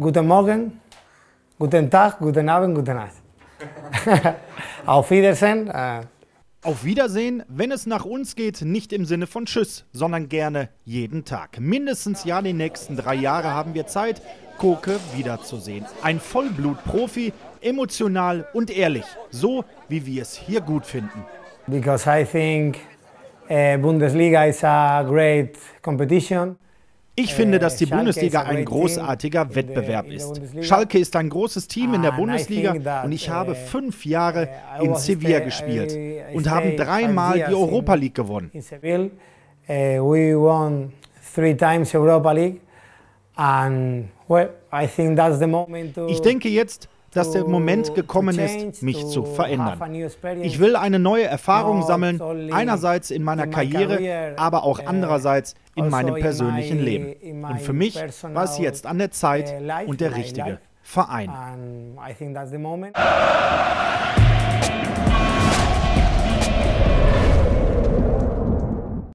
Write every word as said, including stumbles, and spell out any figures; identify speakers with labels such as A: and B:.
A: guten Morgen, guten Tag, guten Abend, gute Nacht. Auf Wiedersehen. Äh.
B: Auf Wiedersehen, wenn es nach uns geht, nicht im Sinne von Tschüss, sondern gerne jeden Tag. Mindestens ja die nächsten drei Jahre haben wir Zeit, Koke wiederzusehen. Ein Vollblut-Profi, emotional und ehrlich, so wie wir es hier gut finden.
A: Because I think uh, Bundesliga is a great competition.
B: Ich finde, dass die Bundesliga ein großartiger Wettbewerb ist. Schalke ist ein großes Team in der Bundesliga und ich habe fünf Jahre in Sevilla gespielt und haben dreimal die Europa League gewonnen.
A: In Seville, we won three times Europa League and well, I think that's the moment to
B: Ich denke jetzt, dass der Moment gekommen ist, mich zu verändern. Ich will eine neue Erfahrung sammeln, einerseits in meiner Karriere, aber auch andererseits in meinem persönlichen Leben. Und für mich war es jetzt an der Zeit und der richtige Verein.